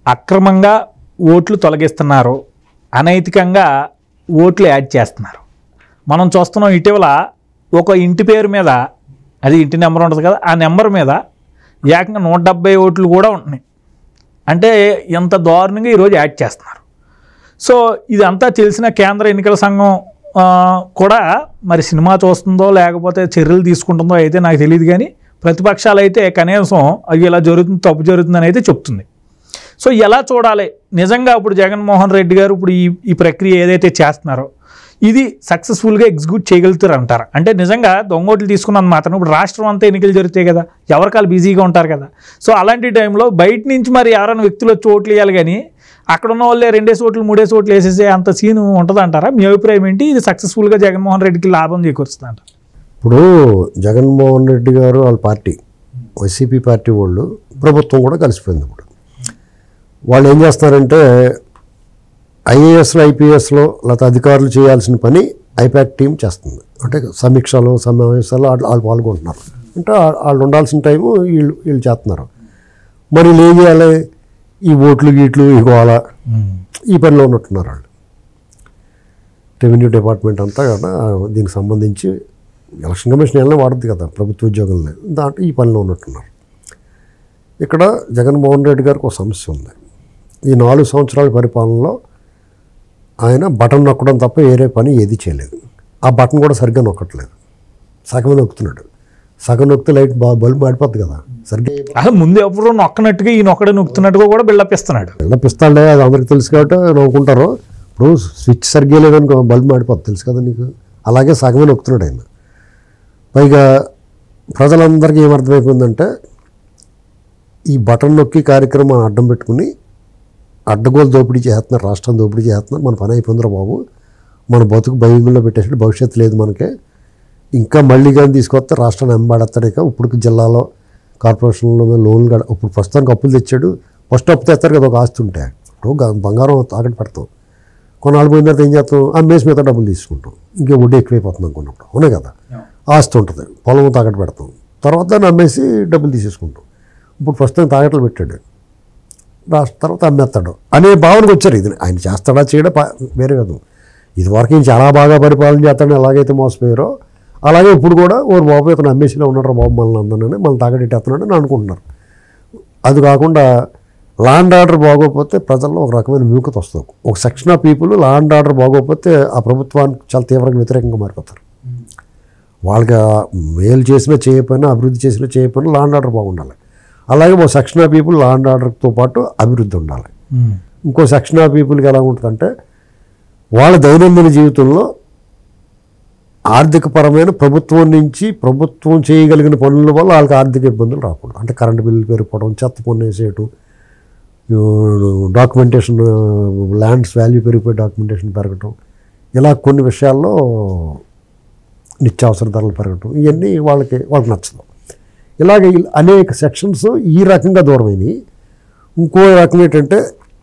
అక్రమంగా ఓట్లు తొలగిస్తున్నారు, అనైతికంగా ఓట్లు యాడ్ చేస్తున్నారు. మనం చూస్తున్నాం ఇటీవల ఒక ఇంటి పేరు మీద, అది ఇంటి నెంబర్ ఉంటుంది కదా, ఆ నెంబర్ మీద ఏకంగా 170 ఓట్లు కూడా ఉంటున్నాయి. అంటే ఎంత దారుణంగా ఈరోజు యాడ్ చేస్తున్నారు. సో ఇదంతా తెలిసిన కేంద్ర ఎన్నికల సంఘం కూడా మరి సినిమా చూస్తుందో లేకపోతే చర్యలు తీసుకుంటుందో అయితే నాకు తెలియదు, కానీ ప్రతిపక్షాలు అయితే కనీసం అవి ఇలా జరుగుతుంది, తప్పు జరుగుతుందని అయితే చెప్తుంది. సో ఎలా చూడాలి నిజంగా ఇప్పుడు జగన్మోహన్ రెడ్డి గారు ఇప్పుడు ఈ ప్రక్రియ ఏదైతే చేస్తున్నారో ఇది సక్సెస్ఫుల్గా ఎగ్జిక్యూట్ చేయగలుగుతారు అంటారు? అంటే నిజంగా దొంగోట్లు తీసుకున్నంత మాత్రం ఇప్పుడు రాష్ట్రం అంతా ఎన్నికలు జరుగుతాయి కదా, ఎవరికాలు బిజీగా ఉంటారు కదా. సో అలాంటి టైంలో బయట నుంచి మరి ఎవరైనా వ్యక్తులు వచ్చి ఓట్లు వేయాలి, కానీ అక్కడ ఉన్న వాళ్ళే 2 ఓట్లు 3 ఓట్లు వేసేసే అంత సీను ఉంటుంది అంటారా? మీ అభిప్రాయం ఏంటి? ఇది సక్సెస్ఫుల్గా జగన్మోహన్ రెడ్డికి లాభం చేకూరుస్తుంది అంటారు? ఇప్పుడు జగన్మోహన్ రెడ్డి గారు వాళ్ళ పార్టీ వైసీపీ పార్టీ వాళ్ళు ప్రభుత్వం కూడా కలిసిపోయింది. ఇప్పుడు వాళ్ళు ఏం చేస్తారంటే ఐఏఎస్లో ఐపీఎస్లో లేకపోతే అధికారులు చేయాల్సిన పని ఐపాక్ టీం చేస్తుంది. అంటే సమీక్షలు సమావేశాలు వాళ్ళు పాల్గొంటున్నారు. అంటే వాళ్ళు ఉండాల్సిన టైము వీళ్ళు చేస్తున్నారు. మరి వీళ్ళు ఏం చేయాలి? ఈ ఓట్లు గీట్లు ఇగోవాల ఈ పనిలో ఉన్నట్టున్నారు వాళ్ళు. రెవెన్యూ డిపార్ట్మెంట్ అంతా కదా దీనికి సంబంధించి ఎలక్షన్ కమిషన్ ఏమైనా వాడుద్ది కదా ప్రభుత్వ ఉద్యోగులని, దాంట్లో ఈ పనిలో ఉన్నట్టున్నారు. ఇక్కడ జగన్మోహన్ రెడ్డి గారికి ఒక సమస్య ఉంది. ఈ 4 సంవత్సరాల పరిపాలనలో ఆయన బటన్ నొక్కడం తప్ప వేరే పని ఏది చేయలేదు. ఆ బటన్ కూడా సరిగ్గా నొక్కట్లేదు, సగమే నొక్కుతున్నాడు. సగం నొక్కితే లైట్ బల్బు మాడిపోద్ది కదా సరిగ్గా. అసలు ముందు ఎప్పుడు నొక్కనట్టుగా ఈ నొక్కడే నొక్కుతున్నట్టుగా కూడా బిల్డప్ ఇస్తున్నాడు. బిల్డప్ ఇస్తాడే, అది అందరికీ తెలుసు కాబట్టి నవ్వుకుంటారు. ఇప్పుడు స్విచ్ సరిగ్గా లేదని బల్బు మాడిపోద్ది తెలుసు కదా నీకు. అలాగే సగమే నొక్కుతున్నాడు ఆయన. పైగా ప్రజలందరికీ ఏమర్థమైపోయిందంటే ఈ బటన్ నొక్కి కార్యక్రమం అడ్డం పెట్టుకుని అడ్డగోలు దోపిడీ చేస్తున్నారు, రాష్ట్రం దోపిడీ చేస్తున్నారు. మన పని అయిపోయిందిరా బాబు, మన బతుకు భయంలో పెట్టేసి భవిష్యత్తు లేదు మనకే. ఇంకా మళ్ళీ కానీ తీసుకొస్తే రాష్ట్రాన్ని వెంబడతాడు. ఇక ఇప్పుడు జిల్లాలో కార్పొరేషన్లో లోన్లు ఇప్పుడు ప్రస్తుతానికి అప్పులు తెచ్చాడు. ఫస్ట్ అప్పు తెస్తారు కదా ఒక ఆస్తి ఉంటే. ఇప్పుడు బంగారం తాకట్టు పెడతాం, కొన్నాళ్ళు పోయిన తర్వాత ఏం చేస్తాం? అమ్మేసి మీద డబ్బులు తీసుకుంటాం. ఇంకే వడ్డీ ఎక్కువైపోతుంది అనుకున్నప్పుడు అవునే కదా. ఆస్తి ఉంటుంది, పొలం తాకట్టు పెడతాం, తర్వాత దాన్ని అమ్మేసి డబ్బులు తీసేసుకుంటాం. ఇప్పుడు ప్రస్తుతం తాకట్లు పెట్టాడు, తర్వాత అమ్మేస్తాడు అనే భావనకు వచ్చారు. ఇది ఆయన చేస్తాడా చేయడా వేరే కదా. ఇదివరకు ఈయన చాలా బాగా పరిపాలన చేస్తాడని ఎలాగైతే మోసపోయారో అలాగే ఇప్పుడు కూడా ఓరు బాబు ఇతను అమ్మేసిలో ఉన్నాడు బాబు మనల్ని అందనని మళ్ళీ తాగడెట్టేస్తున్నాడు అని అనుకుంటున్నారు. అది కాకుండా లా అండ్ ఆర్డర్ బాగోకపోతే ప్రజల్లో ఒక రకమైన విముఖత వస్తుంది. ఒక section of people law and order బాగోకపోతే ఆ ప్రభుత్వానికి చాలా తీవ్రంగా వ్యతిరేకంగా మారిపోతారు. వాళ్ళకి మేలు చేసినా చేయకపోయినా, అభివృద్ధి చేసినా చేయకపోయినా లా అండ్ ఆర్డర్ బాగుండాలి. అలాగే ఒక section of people law and ఆర్డర్తో పాటు అభివృద్ధి ఉండాలి. ఇంకో సెక్షన్ ఆఫ్ పీపుల్కి ఎలా ఉంటుందంటే వాళ్ళ దైనందిన జీవితంలో ఆర్థికపరమైన ప్రభుత్వం నుంచి ప్రభుత్వం చేయగలిగిన పనుల వల్ల వాళ్ళకి ఆర్థిక ఇబ్బందులు రాకూడదు. అంటే కరెంటు బిల్లు పెరిగిపోవడం, చెత్త పన్ను వేసేయటం, డాక్యుమెంటేషన్, ల్యాండ్స్ వాల్యూ పెరిగిపోయి డాక్యుమెంటేషన్ పెరగటం, ఇలా కొన్ని విషయాల్లో నిత్యావసర ధరలు పెరగటం, ఇవన్నీ వాళ్ళకి నచ్చదు. ఇలాగే అనేక సెక్షన్స్ ఈ రకంగా దూరమైనవి. ఇంకో రకం ఏంటంటే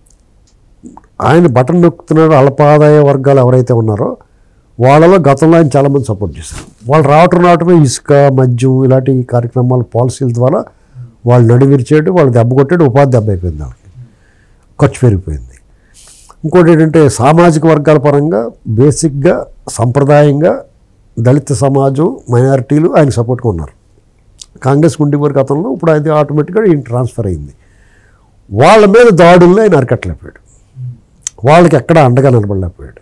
ఆయన బటన్ నొక్కుతున్నాడు అల్పాదాయ వర్గాలు ఎవరైతే ఉన్నారో వాళ్ళలో గతంలో ఆయన చాలామంది సపోర్ట్ చేశారు. వాళ్ళు రావటమే ఇసుక, మద్యం ఇలాంటి కార్యక్రమాలు పాలసీల ద్వారా వాళ్ళు నడివిరిచాడు, వాళ్ళు దెబ్బ కొట్టాడు, ఉపాధి దెబ్బ అయిపోయింది, వాళ్ళకి ఖర్చు పెరిగిపోయింది. ఇంకోటి ఏంటంటే సామాజిక వర్గాల పరంగా బేసిక్గా సంప్రదాయంగా దళిత సమాజం, మైనారిటీలు ఆయన సపోర్ట్గా ఉన్నారు. కాంగ్రెస్ ఉండిపోయి గతంలో, ఇప్పుడు అది ఆటోమేటిక్గా ఈయన ట్రాన్స్ఫర్ అయింది. వాళ్ళ మీద దాడుల్ని ఆయన అరకట్టలేకపోయాడు, వాళ్ళకి ఎక్కడ అండగా నిలబడలేకపోయాడు.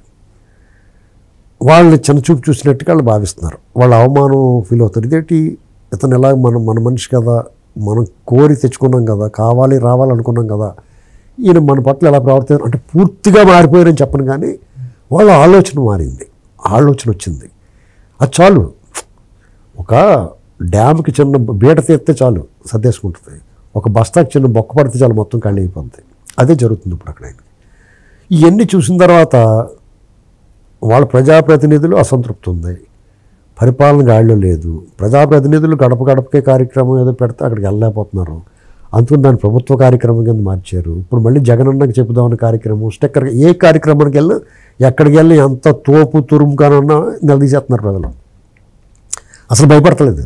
వాళ్ళని చిన్నచూపు చూసినట్టుగా వాళ్ళు భావిస్తున్నారు, వాళ్ళు అవమానం ఫీల్ అవుతారు. ఇదేంటి ఇతను ఎలా మన మనిషి కదా, మనం కోరి తెచ్చుకున్నాం కదా, కావాలి రావాలనుకున్నాం కదా, ఈయన మన పట్ల ఎలా ప్రవర్తించారు అంటే పూర్తిగా మారిపోయారని చెప్పను, కానీ వాళ్ళ ఆలోచన మారింది, ఆలోచన వచ్చింది. అది చాలు, ఒక డ్యామ్కి చిన్న బీట తీస్తే చాలు సర్దేసుకుంటుంది, ఒక బస్తాకి చిన్న బొక్క పడితే చాలు మొత్తం ఖాళీ అయిపోతుంది. అదే జరుగుతుంది ఇప్పుడు అక్కడ. ఇవన్నీ చూసిన తర్వాత వాళ్ళ ప్రజాప్రతినిధులు అసంతృప్తి ఉంది, పరిపాలన గాడిలో లేదు. ప్రజాప్రతినిధులు గడప గడపకే కార్యక్రమం ఏదో పెడితే అక్కడికి వెళ్ళలేకపోతున్నారు, అందుకని దాన్ని ప్రభుత్వ కార్యక్రమం కింద మార్చారు. ఇప్పుడు మళ్ళీ జగనన్నకి చెబుదామన్న కార్యక్రమం, స్టెక్కర్ ఏ కార్యక్రమానికి వెళ్ళినా ఎక్కడికి వెళ్ళి ఎంత తోపు తురుముగానన్నా నిలదీసేస్తున్నారు ప్రజలు, అసలు భయపడతలేదు.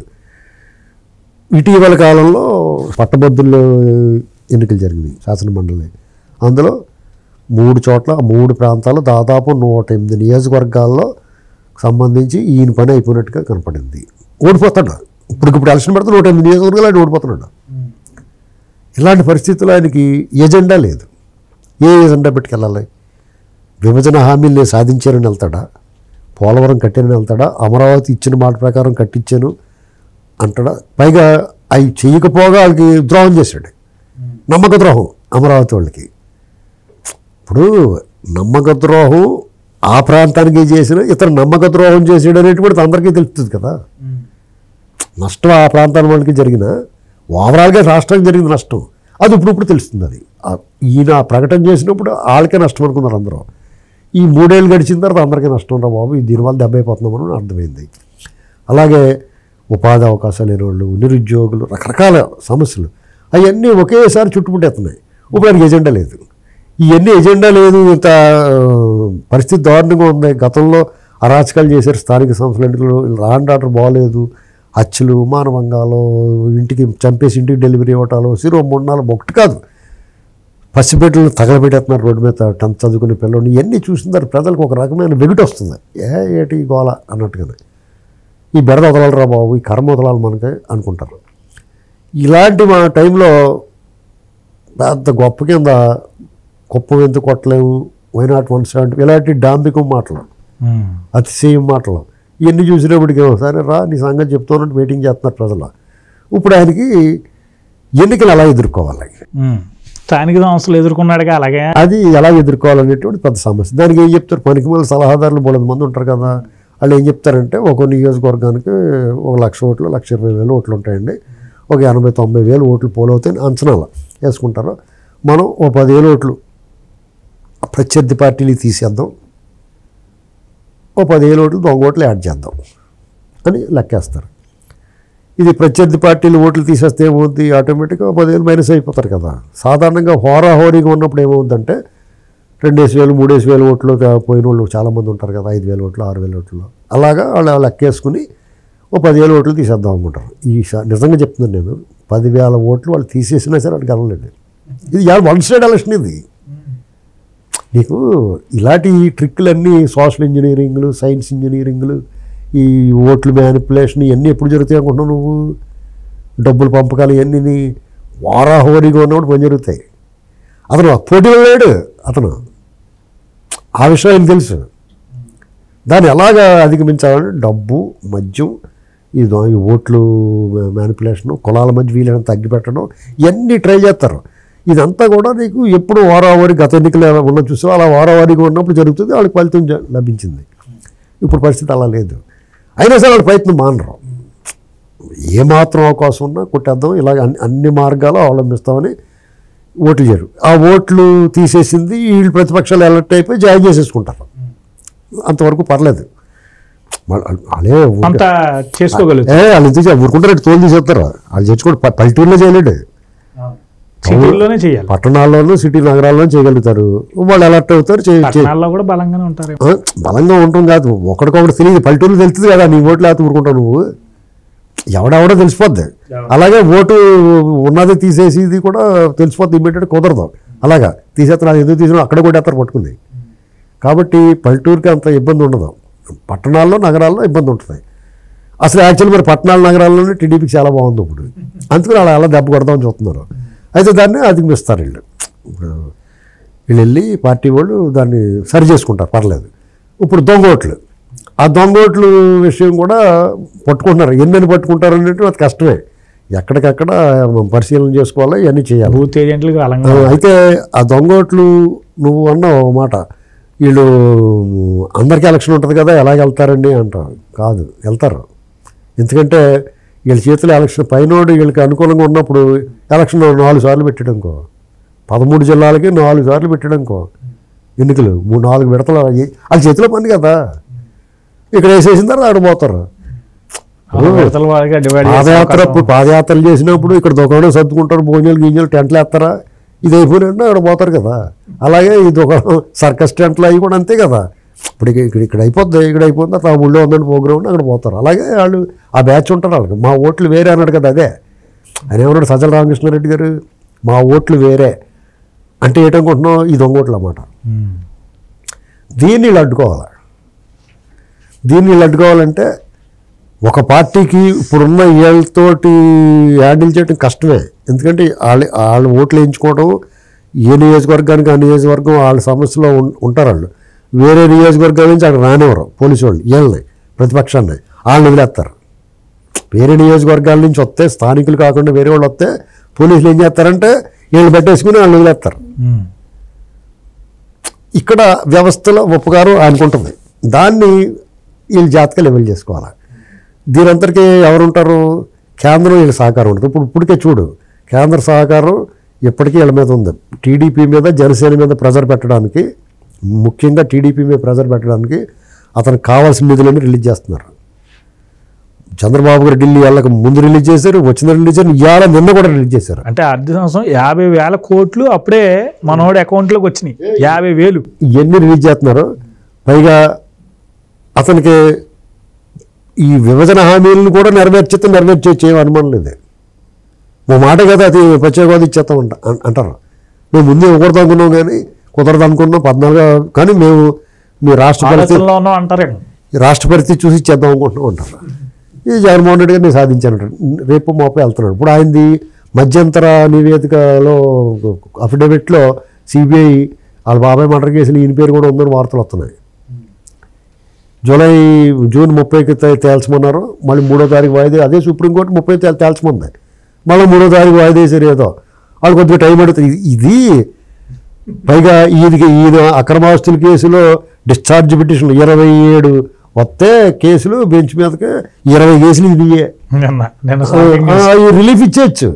ఇటీవల కాలంలో పట్టభద్రులు ఎన్నికలు జరిగినాయి, శాసనమండలి. అందులో 3 చోట్ల 3 ప్రాంతాలు దాదాపు 108 నియోజకవర్గాల్లో సంబంధించి ఈయన పని అయిపోయినట్టుగా కనపడింది. ఓడిపోతాడు. ఇప్పుడు ఎలక్షన్ పెడితే 108 నియోజకవర్గాలు ఆయన ఓడిపోతున్నాడు. ఇలాంటి పరిస్థితుల్లో ఆయనకి ఎజెండా లేదు. ఏ ఎజెండా పెట్టుకెళ్ళాలి? విభజన హామీలు సాధించారని వెళ్తాడా? పోలవరం కట్టారని వెళ్తాడా? అమరావతి ఇచ్చిన మాట ప్రకారం కట్టించాను అంటాడా? పైగా అవి చేయకపోగా వాళ్ళకి ద్రోహం చేశాడు. నమ్మక ద్రోహం అమరావతి వాళ్ళకి. ఇప్పుడు నమ్మక ద్రోహం ఆ ప్రాంతానికి చేసిన ఇతను నమ్మక ద్రోహం చేసాడు అనేటువంటి అందరికీ తెలుస్తుంది కదా. నష్టం ఆ ప్రాంతాల వాళ్ళకి జరిగిన ఓవరాల్గా రాష్ట్రానికి జరిగిన నష్టం అది ఇప్పుడు తెలుస్తుంది. అది ఈయన ప్రకటన చేసినప్పుడు వాళ్ళకే నష్టం అనుకున్నారు అందరూ. ఈ 3 ఏళ్ళు గడిచిన తర్వాత అందరికీ నష్టం రా బాబు, దీనివల్ల దెబ్బ అయిపోతున్నామని అర్థమైంది. అలాగే ఉపాధి అవకాశాలు లేని వాళ్ళు, నిరుద్యోగులు, రకరకాల సమస్యలు అవన్నీ ఒకేసారి చుట్టుముట్టేస్తున్నాయి. ఇప్పుడు ఆయనకి ఎజెండా లేదు. ఇవన్నీ ఎజెండా లేదు. ఇంత పరిస్థితి దారుణంగా ఉంది. గతంలో అరాచకాలు చేశారు స్థానిక సంస్థల ఎన్నికలు. లా అండ్ ఆర్డర్ బాగోలేదు. హత్యలు, మానవంగాలు, ఇంటికి చంపేసి ఇంటికి డెలివరీ ఇవ్వటాలు, 3 4 ఒకటి కాదు, పసిబిడ్డలు తగలబెట్టేస్తున్నారు రోడ్డు మీద 10th చదువుకునే పిల్లలు. ఇవన్నీ చూసిన తర్వాత ప్రజలకు ఒక రకమైన వెగుటి వస్తుంది. ఏటి గోల అన్నట్టుగానే. ఈ బెడద వదలరా బాబు, ఈ కర్మ వదలాలి మనకి అనుకుంటారు. ఇలాంటి మా టైంలో పెద్ద గొప్ప కింద కుప్పం ఎందుకు కొట్టలేము, వైనాట్ 170 ఇలాంటి డాంబికం మాటలు, అతిశయం మాటలు ఇవన్నీ చూసినప్పటికీ సరే రా నీ సంగతి చెప్తానంటే వెయిటింగ్ చేస్తున్నారు ప్రజలు. ఇప్పుడు ఆయనకి ఎన్నికలు ఎలా ఎదుర్కోవాలి, స్థానిక సంస్థలు ఎదుర్కొన్నాడుగా, అలాగే అది ఎలా ఎదుర్కోవాలనేటువంటి పెద్ద సమస్య. దానికి ఏం చెప్తారు? పనికి మళ్ళీ సలహాదారులు 300 మంది ఉంటారు కదా. వాళ్ళు ఏం చెప్తారంటే ఒక నియోజకవర్గానికి 1,00,000 ఓట్లు, 1,20,000 ఓట్లు ఉంటాయండి. ఒక 80,000-90,000 ఓట్లు పోలవుతాయని అంచనాలు వేసుకుంటారు. మనం ఓ 10,000 ఓట్లు ప్రత్యర్థి పార్టీలు తీసేద్దాం, ఓ 10,000 ఓట్లు దొంగ ఓట్లు యాడ్ చేద్దాం అని లెక్కేస్తారు. ఇది ప్రత్యర్థి పార్టీలు ఓట్లు తీసేస్తే ఏమవుద్ది? ఆటోమేటిక్గా 10,000 మైనస్ అయిపోతారు కదా. సాధారణంగా హోరాహోరీగా ఉన్నప్పుడు ఏమవుద్దంటే 2,000 3,000 ఓట్లు పోయిన వాళ్ళు చాలామంది ఉంటారు కదా. 5,000 ఓట్లు 6,000 ఓట్లు అలాగా వాళ్ళు లెక్కేసుకుని ఓ 10,000 ఓట్లు తీసేద్దాం అనుకుంటారు. నిజంగా చెప్తున్నాను నేను, 10,000 ఓట్లు వాళ్ళు తీసేసినా సరే వాడికి వెళ్ళలేదు. ఇది వన్ సైడ్ ఎలక్షన్. ఇది నీకు ఇలాంటి ట్రిక్లన్నీ సోషల్ ఇంజనీరింగ్లు, సైన్స్ ఇంజనీరింగ్లు, ఈ ఓట్లు మ్యానిపులేషన్ ఇవన్నీ ఎప్పుడు జరుగుతాయి అనుకుంటున్నావు నువ్వు? డబ్బులు పంపకాలు ఇవన్నీ వారాహోరీగా ఉన్నప్పుడు పని జరుగుతాయి. అతను పోటీలో లేడు. అతను ఆ విషయం ఆయనకు తెలుసు. దాన్ని ఎలాగా అధిగమించాలని డబ్బు, మద్యం, ఈ ఓట్లు మ్యానిపులేషను, కులాల మధ్య వీళ్ళని తగ్గిపెట్టడం ఇవన్నీ ట్రై చేస్తారు. ఇదంతా కూడా నీకు ఎప్పుడు వారావారి గత ఎన్నికలు ఎలా ఉన్న చూసావు అలా వారావారిగా ఉన్నప్పుడు జరుగుతుంది. వాళ్ళకి ఫలితం లభించింది. ఇప్పుడు పరిస్థితి అలా లేదు. అయినా సరే వాళ్ళ ప్రయత్నం మానరు. ఏమాత్రం అవకాశం ఉన్నా కొట్టేద్దాం, ఇలాగ అన్ని మార్గాలు అవలంబిస్తామని ఓట్లు చేయరు. ఆ ఓట్లు తీసేసింది వీళ్ళు ప్రతిపక్షాలు ఎలక్ట్ అయిపోయి జాయిన్ చేసేసుకుంటారు. అంతవరకు పర్లేదు. వాళ్ళే చేసుకోగలుగుతారు. వాళ్ళు ఎంత ఊరుకుంటారు, తోలు తీసేస్తారు. వాళ్ళు చేసుకోండి. పల్లెటూరులో చేయలేడు, సిటీల్లోనే చేయాలి. పట్టణాల్లోనూ సిటీ నగరాల్లోనూ చేయగలుగుతారు. వాళ్ళు అలర్ట్ అవుతారు. కూడా బలంగానే ఉంటారు. బలంగా ఉండటం కాదు, ఒకటికొకటి తెలియదు. పల్లెటూరులో తెలుస్తుంది కదా, నీ ఓట్లు లేకపోతే ఊరుకుంటావు నువ్వు, ఎవడెవడో తెలిసిపోద్ది. అలాగే ఓటు ఉన్నది తీసేసి ఇది కూడా తెలిసిపోద్ది. ఇమ్మీడియట్ కుదరదు. అలాగా తీసేస్తారు. అది ఎందుకు తీసినా అక్కడ కూడా ఎత్తారు పట్టుకుంది. కాబట్టి పల్లెటూరుకి అంత ఇబ్బంది ఉండదు. పట్టణాల్లో నగరాల్లో ఇబ్బంది ఉంటుంది. అసలు యాక్చువల్లీ మరి పట్టణాల నగరాల్లోనే టీడీపీకి చాలా బాగుంది ఇప్పుడు. అందుకని అలా దెబ్బ కొడదామని చూస్తున్నారు. అయితే దాన్ని అధిగమిస్తారు వీళ్ళు. వీళ్ళు వెళ్ళి పార్టీ వాళ్ళు దాన్ని సరి చేసుకుంటారు, పర్లేదు. ఇప్పుడు దొంగ ఓట్లు, ఆ దొంగ ఓట్లు విషయం కూడా పట్టుకుంటున్నారు. ఎన్నని పట్టుకుంటారు అనేది అది కష్టమే. ఎక్కడికక్కడ పరిశీలన చేసుకోవాలి, ఇవన్నీ చేయాలి. బూత్ ఏజెంట్లకు అయితే ఆ దొంగ ఓట్లు నువ్వు అన్నావు మాట, వీళ్ళు అందరికీ ఎలక్షన్ ఉంటుంది కదా ఎలాగ వెళ్తారండి అంటారు. కాదు, వెళ్తారు. ఎందుకంటే వీళ్ళ చేతిలో ఎలక్షన్ పైనోడు వీళ్ళకి అనుకూలంగా ఉన్నప్పుడు ఎలక్షన్ 4 సార్లు పెట్టడానికో, 13 జిల్లాలకి 4 సార్లు పెట్టడానికో ఎన్నికలు 3-4 విడతలు వాళ్ళ చేతిలో పని కదా. ఇక్కడ వేసేసిన తర్వాత ఆడ పోతారు. పాదయాత్రలు చేసినప్పుడు ఇక్కడ దుకాణం సర్దుకుంటారు, భోజనాలు గీజాలు టెంట్లు వేస్తారా, ఇది అయిపోయినా అక్కడ పోతారు కదా. అలాగే ఈ దుకాణం సర్కస్ టెంట్లు అవి కూడా అంతే కదా. ఇప్పుడు ఇక్కడ అయిపోద్ది, ఇక్కడ అయిపోతుంది, అట్లా ఊళ్ళో ఉందని ప్రోగ్రామ్ అక్కడ పోతారు. అలాగే వాళ్ళు ఆ బ్యాచ్ ఉంటారు. వాళ్ళకి మా ఓట్లు వేరే అన్నాడు కదా. అదే ఆయన ఏమన్నాడు సజ్జల రామకృష్ణారెడ్డి గారు, మా ఓట్లు వేరే, అంటే ఏంటనుకుంటున్నావు, ఈ దొంగోట్లు అన్నమాట. దీన్ని వీళ్ళు అడ్డుకోవాలి. దీన్ని వీళ్ళు అడ్డుకోవాలంటే ఒక పార్టీకి ఇప్పుడున్న వీళ్ళతోటి హ్యాండిల్ చేయడం కష్టమే. ఎందుకంటే వాళ్ళు ఓట్లు వేయించుకోవడం, ఏ నియోజకవర్గానికి ఆ నియోజకవర్గం వాళ్ళ సమస్యలో ఉంటారు. వాళ్ళు వేరే నియోజకవర్గాల నుంచి అక్కడ రానివ్వరు పోలీసు వాళ్ళు, వీళ్ళని ప్రతిపక్షాన్ని వాళ్ళని వదిలేస్తారు. వేరే నియోజకవర్గాల నుంచి వస్తే, స్థానికులు కాకుండా వేరే వాళ్ళు వస్తే పోలీసులు ఏం చేస్తారంటే వీళ్ళు పెట్టేసుకుని వాళ్ళని వదిలేస్తారు. ఇక్కడ వ్యవస్థలో ఉపకారం అనుకుంటుంది. దాన్ని వీళ్ళు జాతక లెవెల్ చేసుకోవాలి. దీనంతటికీ ఎవరుంటారు, కేంద్రం వీళ్ళ సహకారం ఉంటుంది. ఇప్పటికే చూడు, కేంద్ర సహకారం ఇప్పటికీ వీళ్ళ మీద ఉంది. టీడీపీ మీద, జనసేన మీద ప్రెజర్ పెట్టడానికి, ముఖ్యంగా టీడీపీ మీద ప్రెజర్ పెట్టడానికి అతనికి కావాల్సిన నిధులన్నీ రిలీజ్ చేస్తున్నారు. చంద్రబాబు గారు ఢిల్లీ వాళ్ళకి ముందు రిలీజ్ చేశారు, వచ్చిన రిలీజ్ చేశారు, ఇవాళ నిన్న కూడా రిలీజ్ చేశారు. అంటే ఆర్థిక సంవత్సరం 50,000 కోట్లు అప్పుడే మనోడి అకౌంట్లోకి వచ్చినాయి. 50,000 ఇవన్నీ రిలీజ్ చేస్తున్నారు. పైగా అతనికి ఈ విభజన హామీలను కూడా నెరవేర్చే అనుమానం లేదు. మా మాట కదా, అది ప్రత్యేక హోదా ఇచ్చేస్తాం అంటారు. మేము ముందే ఇవ్వకూడదు అనుకున్నాం, కానీ కుదరదు అనుకున్నాం 14 కానీ మేము మీ రాష్ట్ర పరిస్థితి చూసి ఇచ్చేద్దాం అనుకుంటున్నాం అంటారు. ఈ జగన్మోహన్ రెడ్డి గారిని సాధించానంటాడు. రేపు మోపే వెళ్తున్నాడు. ఇప్పుడు ఆయనది మధ్యంతర నివేదికలో అఫిడవిట్లో సిబిఐ వాళ్ళ బాబాయ్ మర్డర్ కేసులు ఈయన పేరు కూడా ఉందని వార్తలు వస్తున్నాయి. జూన్ 30కి తేల్చమన్నారు. మళ్ళీ 3వ తారీఖు వాయిదా, అదే సుప్రీంకోర్టు 30 తేల్చమంది. మళ్ళీ 3వ తారీఖు వాయిదా వేసారు. ఏదో వాళ్ళు కొద్దిగా టైం పడుతుంది. ఇది పైగా ఈయన అక్రమాస్తుల కేసులో డిశ్చార్జ్ పిటిషన్ 27 వస్తే కేసులు బెంచ్ మీదకి 20 కేసులు ఇదియే. రిలీఫ్ ఇచ్చేయచ్చు.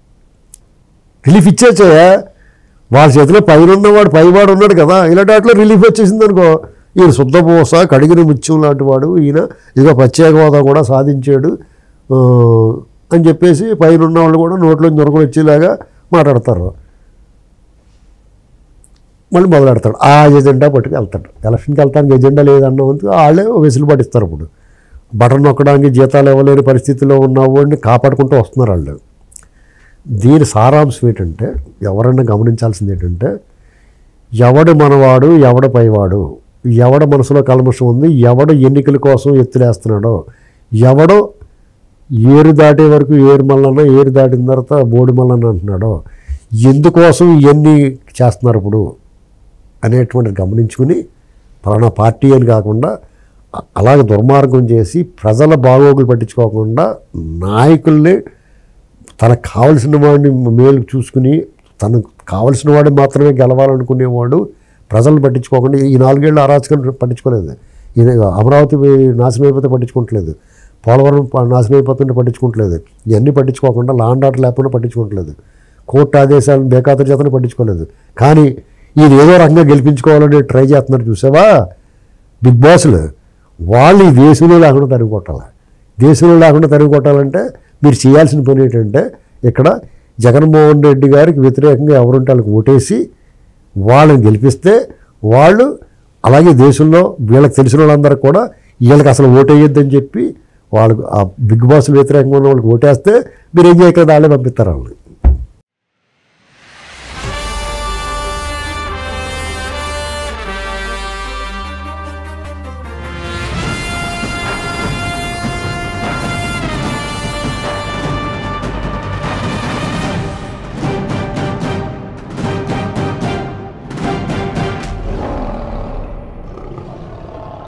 వాళ్ళ చేతిలో పైన ఉన్నవాడు పైవాడు ఉన్నాడు కదా, ఇలాంటి వాటిలో రిలీఫ్ వచ్చేసింది అనుకో, ఈయన శుద్ధపూస కడిగిన ముత్యం లాంటి వాడు, ఈయన ఇదిగో ప్రత్యేక హోదా కూడా సాధించాడు అని చెప్పేసి పైన ఉన్న వాళ్ళు కూడా నోట్లో దొరకలు వచ్చేలాగా మాట్లాడతారు. మళ్ళీ మొదలెడతాడు. ఆ ఎజెండా పట్టుకు వెళ్తాడు. ఎలక్షన్కి వెళ్తానికి ఎజెండా లేదన్నవంతు వాళ్ళే వెసులుబాటు ఇస్తారు. ఇప్పుడు బటన్ నొక్కడానికి జీతాలు ఇవ్వలేని పరిస్థితిలో ఉన్న వాడిని కాపాడుకుంటూ వస్తున్నారు వాళ్ళు. దీని సారాంశం ఏంటంటే, ఎవరన్నా గమనించాల్సింది ఏంటంటే, ఎవడు మనవాడు, ఎవడ పైవాడు, ఎవడ మనసులో కల్మషం ఉంది, ఎవడు ఎన్నికల కోసం ఎత్తులేస్తున్నాడో, ఎవడో ఏరు దాటే వరకు ఏరు మల్లన్న, ఏరు దాటిన తర్వాత బోడి మల్లన్న అంటున్నాడో, ఎందుకోసం ఇవన్నీ చేస్తున్నారు ఇప్పుడు అనేటువంటిది గమనించుకుని, పలానా పార్టీ అని కాకుండా అలాగే దుర్మార్గం చేసి ప్రజల బాగోగులు పట్టించుకోకుండా నాయకుల్ని తనకు కావలసిన వాడిని మేలు చూసుకుని తనకు కావలసిన వాడిని మాత్రమే గెలవాలనుకునేవాడు ప్రజలను పట్టించుకోకుండా ఈ 4 ఏళ్ళు అరాచకాన్ని పట్టించుకోలేదు. ఈయన అమరావతి నాశనం అయిపోతే పట్టించుకోవట్లేదు, పోలవరం నాశనం అయిపోతుంటే పట్టించుకోవట్లేదు, ఇవన్నీ పట్టించుకోకుండా లాండ్ ఆర్డర్ లేకుండా పట్టించుకోవట్లేదు, కోర్టు ఆదేశాలను బేఖాతరు చేతనే పట్టించుకోలేదు. కానీ ఈయన ఏదో రకంగా గెలిపించుకోవాలని ట్రై చేస్తున్నారు. చూసావా బిగ్ బాస్లు, వాళ్ళు ఈ దేశంలో లేకుండా తరిగి కొట్టాలి. దేశంలో లేకుండా తరిగి కొట్టాలంటే మీరు చేయాల్సిన పని ఏంటంటే, ఇక్కడ జగన్మోహన్ రెడ్డి గారికి వ్యతిరేకంగా ఎవరుంటే వాళ్ళకి ఓటేసి వాళ్ళని గెలిపిస్తే వాళ్ళు అలాగే దేశంలో వీళ్ళకి తెలిసిన వాళ్ళందరూ కూడా వీళ్ళకి అసలు ఓటేయొద్దని చెప్పి వాళ్ళకు ఆ బిగ్ బాస్లు వ్యతిరేకంగా ఉన్న వాళ్ళకి ఓటేస్తే మీరు ఏం చేయగలరు, వాళ్ళే పంపిస్తారు వాళ్ళని.